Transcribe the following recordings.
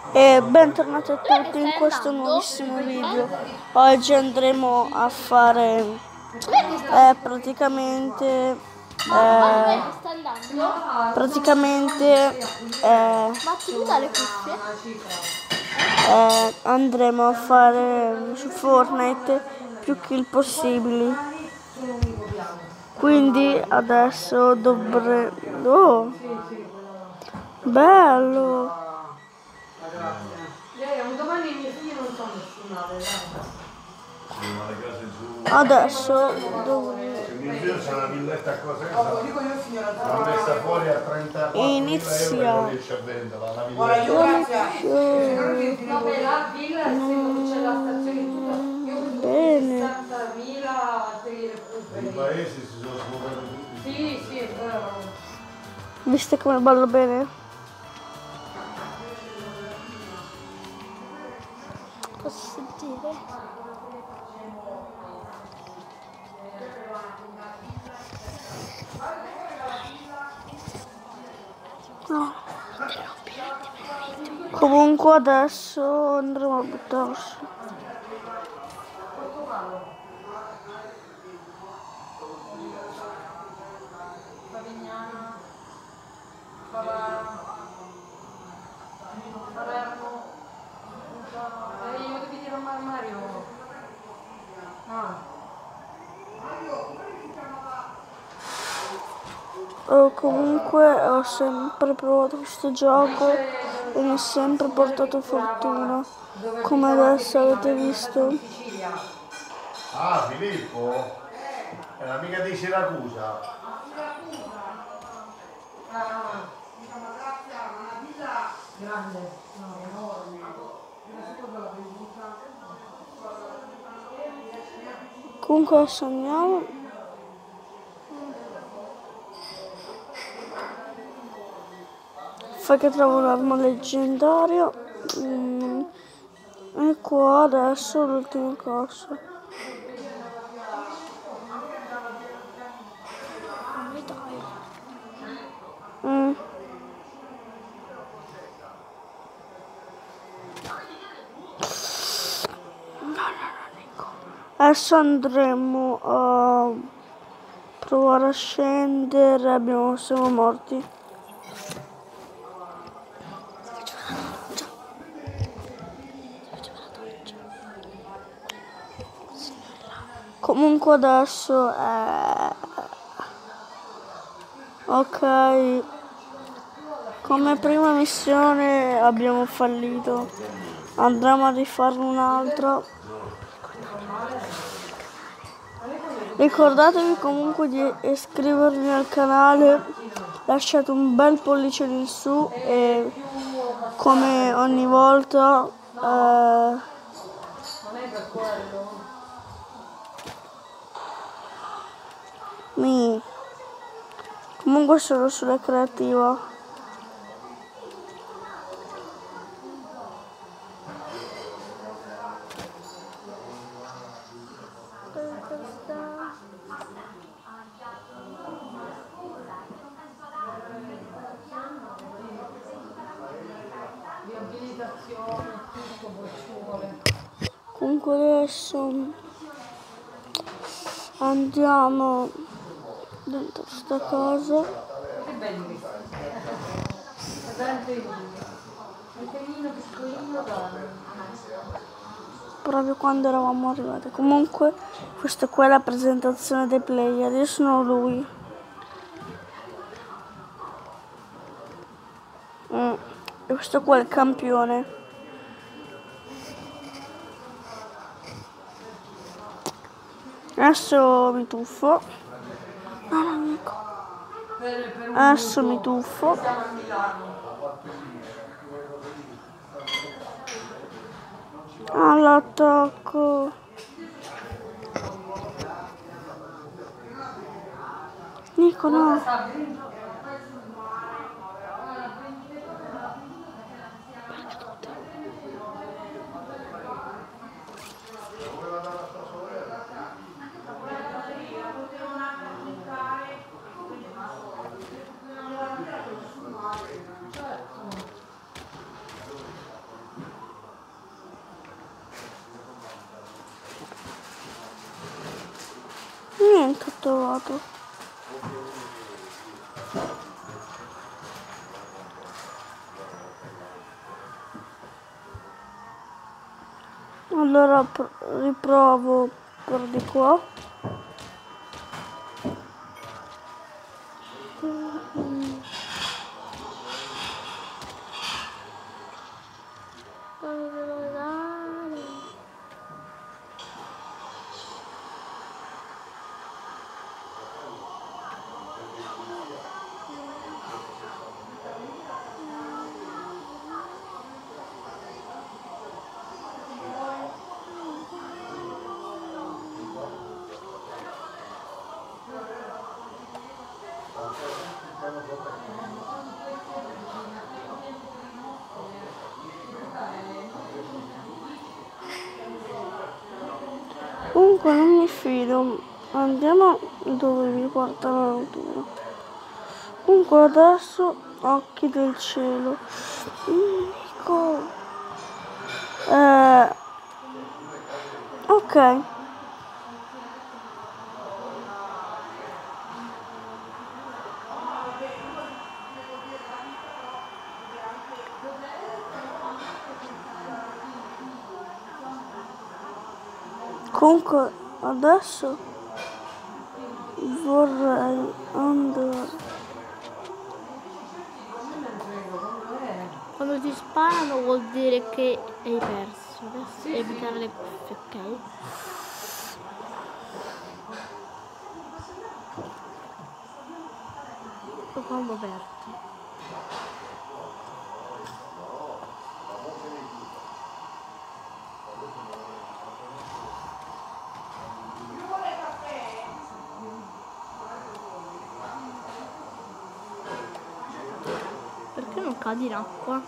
E bentornati a tutti in questo nuovissimo video. Oggi andremo a fare praticamente andremo a fare su Fortnite più kill possibili. Quindi adesso dovremo... bello! Adesso c'è una villetta così, l'ha messa fuori a 30 inizia. Non riesce a venderla, la villetta. Bene. I paesi si sono svuotati tutti. Sì, è vero. Viste come ballo bene? Posso sentire? No. Comunque adesso andremo a buttarsi. Favignana, Palermo, io devi dire un Mario. Comunque ho sempre provato questo gioco e mi ha sempre portato fortuna, come adesso avete visto. Ah, Filippo? È l'amica di Siracusa. Grande, no, enorme. Comunque adesso andiamo. Fai che trovo un'arma leggendaria. E qua adesso l'ultima cosa. Adesso andremo a provare a scendere. Siamo morti. Comunque adesso ok, come prima missione abbiamo fallito, andremo a rifare un'altra. Ricordatevi comunque di iscrivervi al canale, lasciate un bel pollice in su e come ogni volta comunque sono sulla creativa. Comunque adesso andiamo dentro sta casa. Che bello che Proprio quando eravamo arrivati. Comunque questa qua è la presentazione dei player. Io sono lui. E questo qua è il campione. Adesso mi tuffo. Adesso mi tuffo. All'attacco. Nico, no. trovato. Allora riprovo per di qua. Comunque non mi fido, andiamo dove mi porta la natura. Comunque adesso occhi del cielo. Nico. Ok. Comunque adesso vorrei andare. Quando ti sparano vuol dire che hai perso. Adesso evitare le cuffie, ok? Lo quando aperto. Perché non cadi in acqua?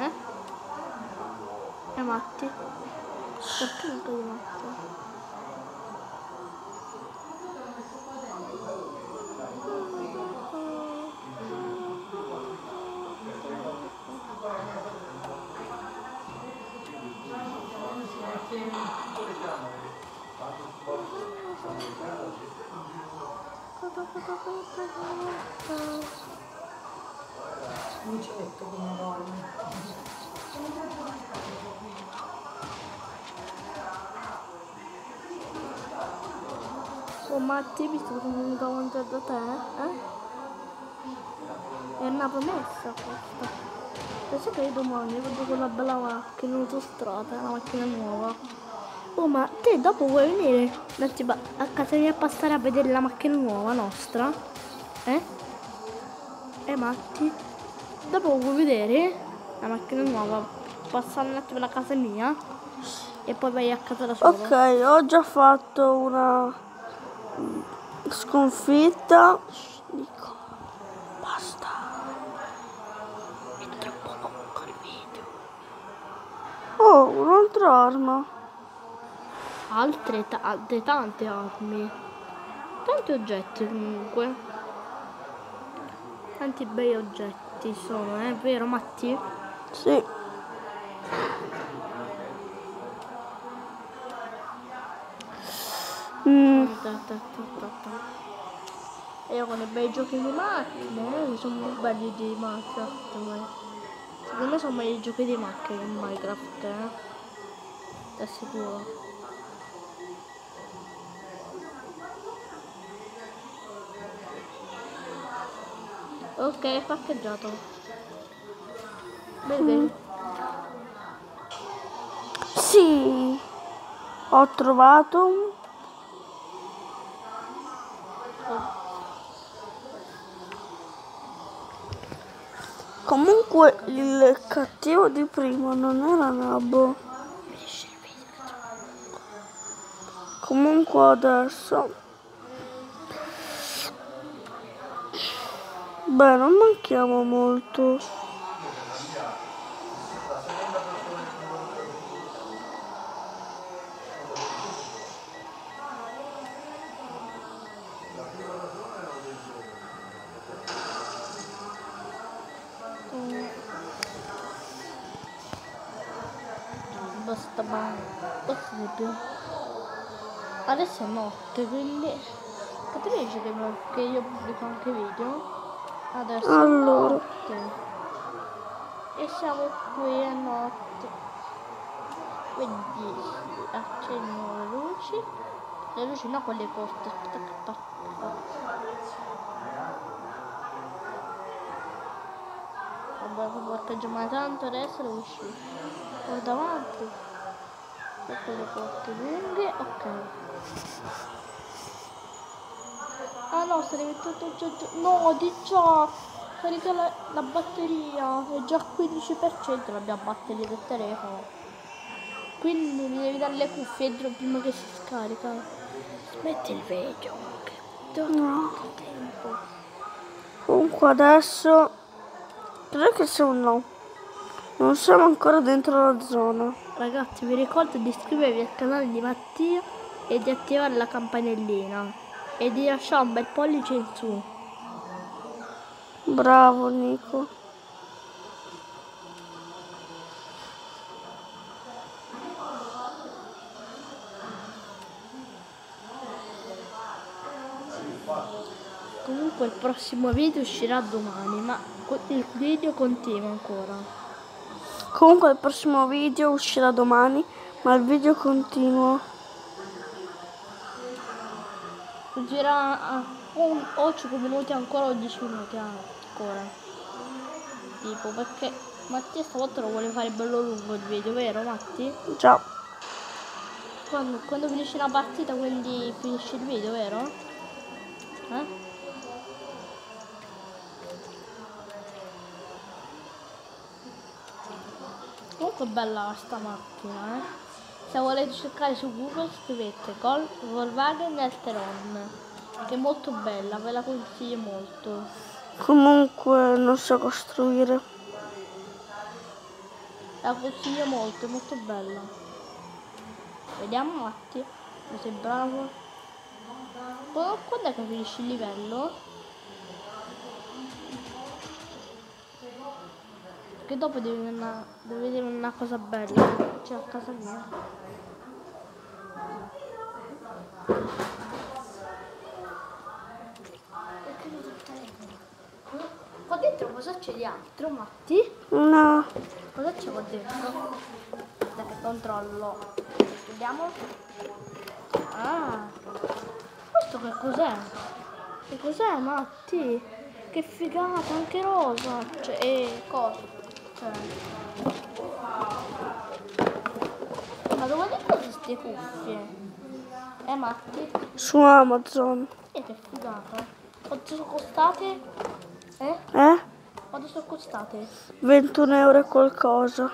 Matti? Perché non cadi in acqua? Lucetto come dorme. Oh Matti, visto che mi davanti da te, È una promessa questa. Penso che domani vedo quella bella macchina in autostrada, una macchina nuova. Oh, ma te dopo vuoi venire a casa mia a passare a vedere la macchina nuova nostra? Matti? Dopo vuoi vedere la macchina nuova? Passare un attimo alla casa mia e poi vai a casa da sola. Ok, ho già fatto una sconfitta. Dico, basta. È troppo lungo il video. Oh, un'altra arma. Altre tante armi. Tanti oggetti comunque. Tanti bei oggetti sono, vero Matti? Sì. E io con i bei giochi di macchine, sono belli di Minecraft. Secondo me sono meglio i giochi di macchine in Minecraft, È sicuro. Ok, parcheggiato. Vedi? Sì. Ho trovato comunque il cattivo di prima non era Nabbo. Comunque adesso non manchiamo molto. Basta più. Adesso è notte, quindi Capisci che io pubblico anche video? Adesso Allora. notte. E siamo qui a notte. Quindi accendono le luci. Le luci no, quelle corte. Vabbè, parcheggiamo tanto adesso devo uscire. Qua davanti. E quelle corte lunghe, ok. Ah no, sarebbe tutto già. No, di già! Carica la batteria, è già al 15% la mia batteria del telefono. Quindi mi devi dare le cuffie entro prima che si scarica. Smetti il video, che No. tempo. Comunque adesso credo che siamo no. Non siamo ancora dentro la zona. Ragazzi, vi ricordo di iscrivervi al canale di Mattia e di attivare la campanellina e di lasciare un bel pollice in su. Bravo Nico. Comunque il prossimo video uscirà domani, ma il video continua ancora. Comunque il prossimo video uscirà domani, ma il video continua. Uscirà o 5 minuti ancora o 10 minuti ancora. Tipo, perché Mattia stavolta lo vuole fare bello lungo il video, vero Matti? Già. Quando finisce una partita, quindi finisce il video, vero? Comunque è bella sta macchina, Se volete cercare su Google scrivete Volkswagen Elteron, che è molto bella, ve la consiglio molto. Comunque non so costruire. La consiglio molto, è molto bella. Vediamo Matti, se sei bravo. Quando è che finisci il livello? Perché dopo devi vedere una cosa bella, c'è a casa mia. Qua dentro cosa c'è di altro, Matti? No. Cosa c'è qua dentro? Dai, controllo. Vediamo. Ah, questo che cos'è? Che cos'è, Matti? Che figata, anche rosa. Cioè, cosa? Ma dove le cose queste cuffie? Matti? Su Amazon. Che figata. Quanto sono costate? Quanto sono costate? 21 euro e qualcosa.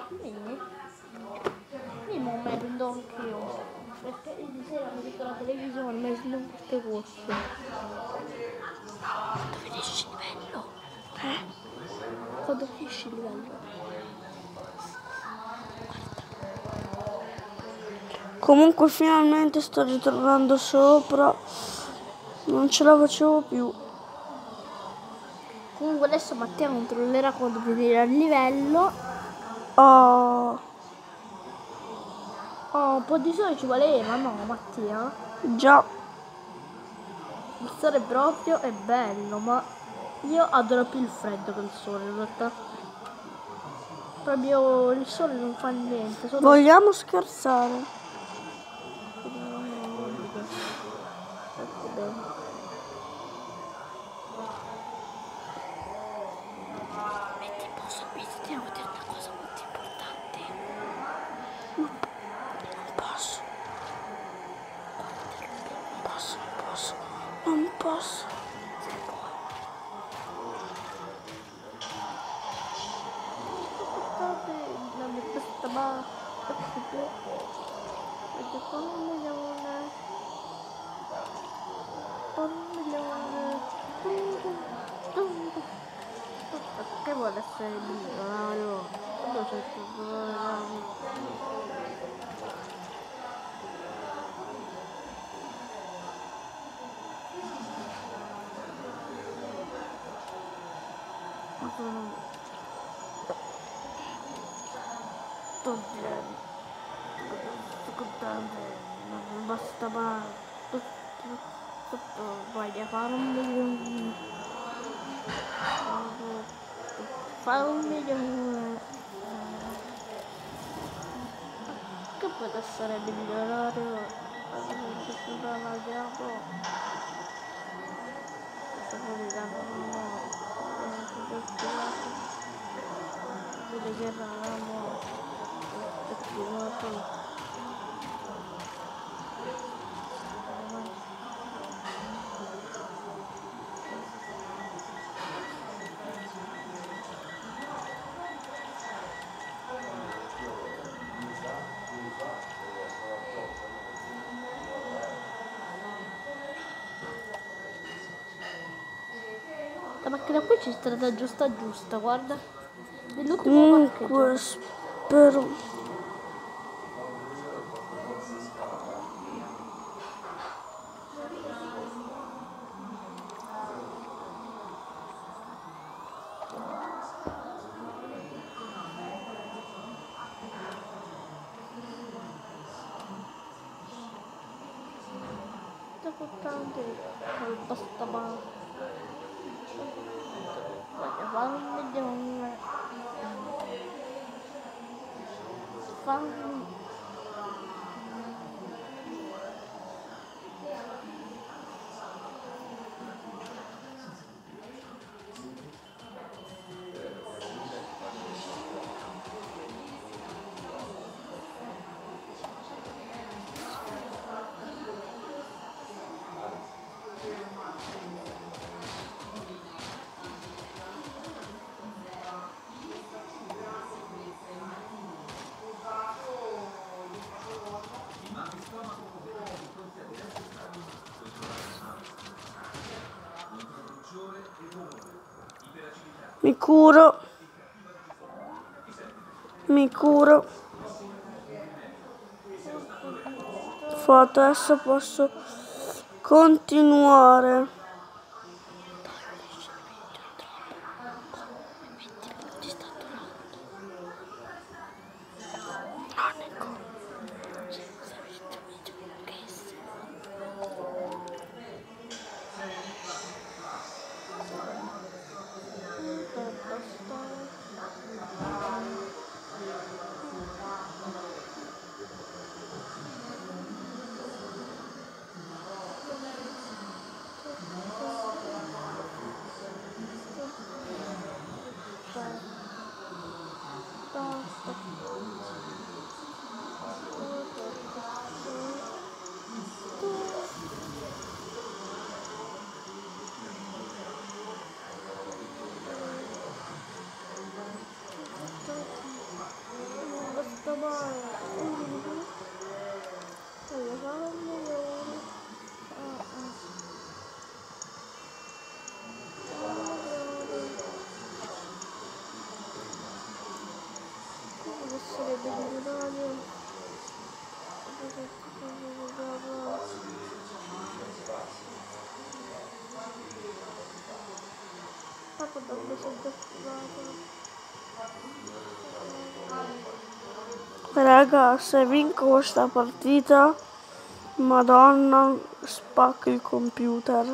Io non me prendo anch'io. Perché di sera mi vedo la televisione, mi prendo queste cuffie. Quando finisci il livello? Quando finisci il livello? Comunque finalmente sto ritornando sopra. Non ce la facevo più. Comunque adesso Mattia controllerà quando finirà il livello. Oh, Un po' di sole ci voleva, no Mattia? già. Il sole proprio è bello, ma io adoro più il freddo che il sole in realtà. Proprio il sole non fa niente. Solo... Vogliamo scherzare? Metti in pausa il video, devo dire una cosa molto importante. Non posso. Non posso. Non mi basta ma... Che vuole essere il milionario? Quando c'è sto contento, non basta mai. Voglio fare un milione. Fare un milione. Che può essere il migliorario? La diavolo. Sto volendo vede che eravamo attivato. La macchina qui c'è stata giusta, guarda. Nell'ultimo parcheggio. Comunque spero. Dopo tanto basta ma voglio fare un milione. Mi curo. Adesso posso continuare. Raga, se vinco questa partita, Madonna, spacco il computer.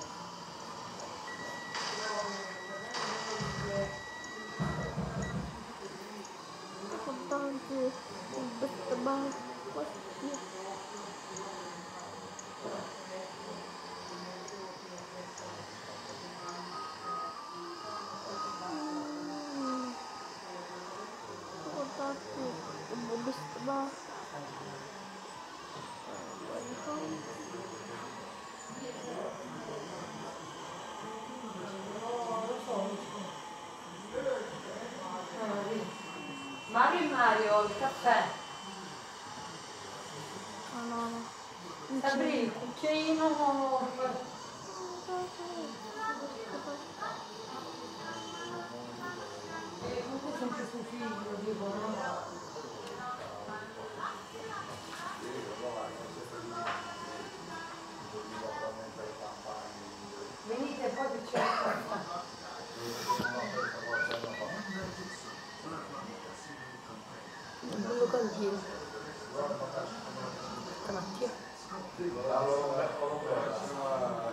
Mario, il caffè. No. Sabri, il cucchiaino. Comunque sempre suo figlio, dico, no? Venite, poi che c'è il caffè. Un locandino. Stamattina.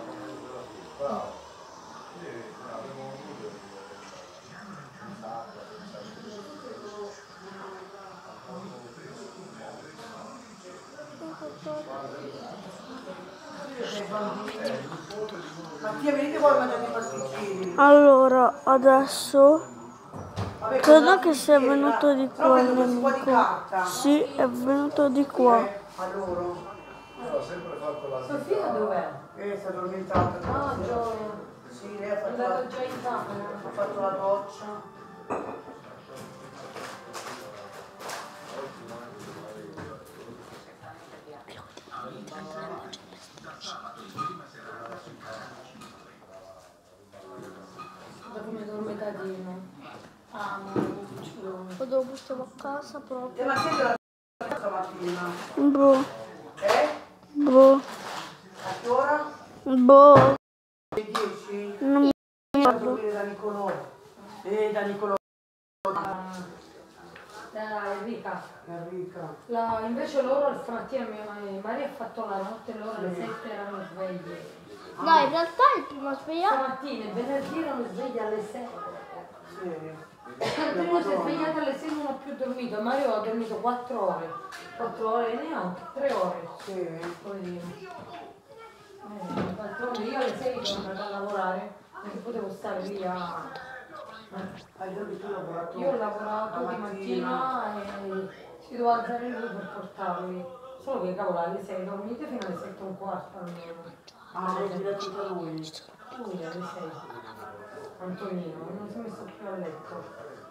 Mattia, venite voi a mangiare i pasticcini. Allora, adesso Vabbè, credo che sia venuto di qua il un po' di nemico. carta. Sì, è venuto di qua. A loro. Io ho sempre fatto la Sofia dov'è? Si è addormentata. Ah, Gioia. Sì, lei È andato già in camera. ha fatto la doccia. Da come dorme Cadino. Amo, cucciolone. Quando lo portiamo a casa proprio. Ma che la stamattina? Boh, A boh, che ora? boh. Alle 10? Non mi A ricordo. dormire da Nicolò. Da Nicolò. Enrica. Enrica. Invece loro stamattina Maria ha fatto la notte, loro alle 7 erano sveglie. No, in realtà il primo svegliato. Stamattina, il venerdì erano sveglie alle 6. Sì. Antonio si è svegliato alle 6 e non ho più dormito. Mario ha dormito 4 ore. 4 ore neanche, 3 ore. Sì. Poverino. 4 ore. Io alle 6 sono andata a lavorare, perché potevo stare via. Hai già tu lavorato? Io ho lavorato di mattina e si doveva alzare lui per portarli. Solo che cavolo alle 6 dormite fino alle 7 e un quarto almeno. Ah, l'hai girato da lui? Lui alle 6. Antonino, non si è messo più a letto.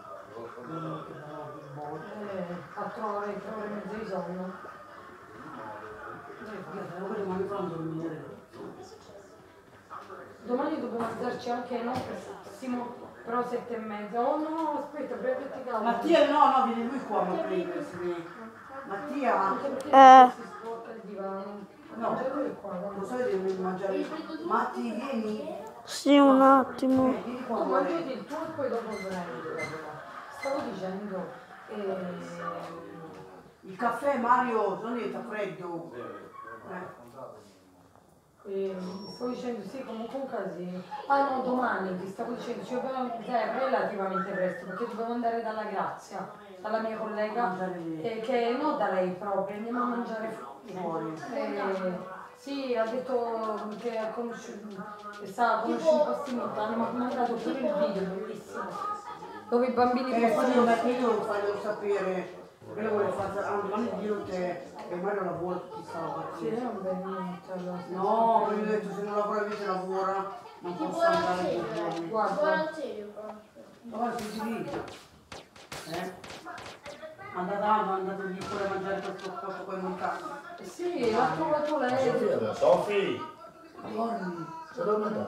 4 ore, 3 ore e mezza di sonno. Io domani farò dormire. Domani dobbiamo alzarci anche noi, però 7 e mezza. Oh no, aspetta, prenditi calma. Mattia, no, viene lui qua a prendersi. Mattia, Anche perché si sporca il divano. no, Mangia lui qua. lo sai devi mangiare. Matti, vieni. Sì, un attimo. Vieni qua. Tu mangiati il tuo e poi dopo prendi. Stavo dicendo, Il caffè, Mario, non diventa freddo. stavo dicendo sì, comunque un casino. Ah no, domani ti stavo dicendo, ci dobbiamo relativamente presto, perché dobbiamo andare dalla Grazia, dalla mia collega, che non da lei proprio, andiamo a mangiare fuori. Sì, ha detto che ha conosciuto un posti montani, ma mi ha mandato pure il video, bellissimo. Dove i bambini Io lo voglio sapere, perché lo volevo fare, domani dirò te, e Mario lavora tutti i sabati. Sì, non per niente. Allora. No, perché ho detto se non lavora invece lavora, non posso andare tutti i giorni. Guarda, Guarda, si divide. Andate lì pure a mangiare questo posto con i montagni. sì, l'ha trovato lei. Sofì! Dormi. Se lo mangiate?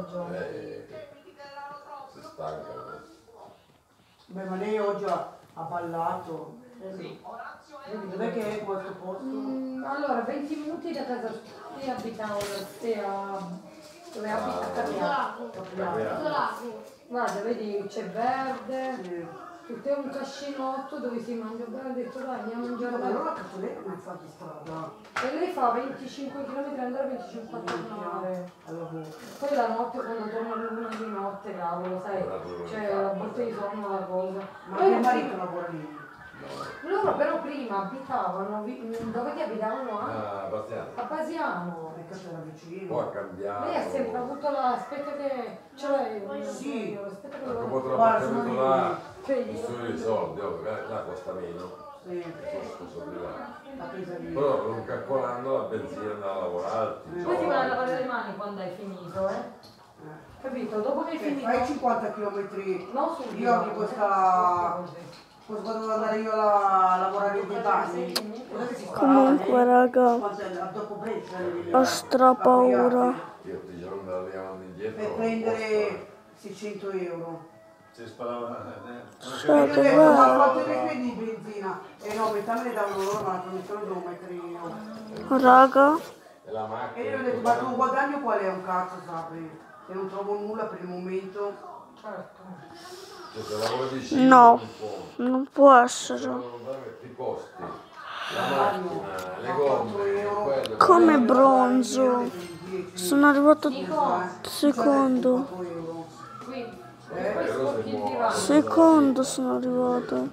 Si stanca. Beh, ma lei oggi ha ballato. Dov'è che è questo posto? Allora, 20 minuti da casa sua, abitavo dove abita Capriato. Guarda, vedi, c'è verde, tutto è un cascinotto dove si mangia bene, ho detto dai, andiamo a mangiare Ma bene. allora lei come fa di strada? E lei fa 25 km andare, 25 tornare. Poi la notte quando torna l'una di notte, cavolo, sai, cioè a volte di sonno la cosa. Ma mio marito lavora lì. Loro però prima abitavano, dove che abitavano? Bastiano. A Pasiano. Perché c'era vicino. Poi ha cambiato. Lei ha sempre avuto la... aspetta che... ce l'hai? Sì. Aspetta che Ecco, lo... potrà Guarda, portare sono là Cioè, il suo dei soldi, là costa meno. Sì, Costa privato. la presa lì. Però non calcolando la benzina da lavorare. poi ti vai a lavare le mani quando hai finito, Capito? Dopo che hai finito... Fai 50 km. No, subito. Io ho questa... Quando devo andare io a lavorare nei bagni. Comunque, raga, Dopo Brescia. ho strapaura. Io ti giuro me la levano indietro. Per prendere 600 euro. Si sparava. Cioè, Io ho detto, ma quanto dov'è? ne spendi di benzina? E no, metà me ne davano loro, ma la commissione devo mettere io. Raga, E la macchina. E io ho detto, ma tu guadagno qual è un cazzo, sapri? Se non trovo nulla per il momento. Certo. Cioè, se lavori vicino, no, non può. non può essere. Se non metti i costi. La macchina, le gomme, quello. Come bronzo. Sono arrivato secondo. Qui, poi sporchi il divano. Secondo sono arrivato.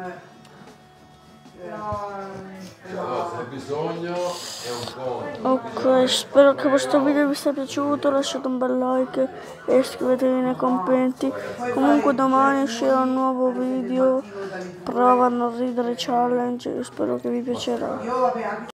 Allora, se hai bisogno è un conto. Ok, spero che questo video vi sia piaciuto, lasciate un bel like e iscrivetevi nei commenti. Comunque domani uscirà un nuovo video, prova a non ridere challenge, spero che vi piacerà. Io vabbè, anche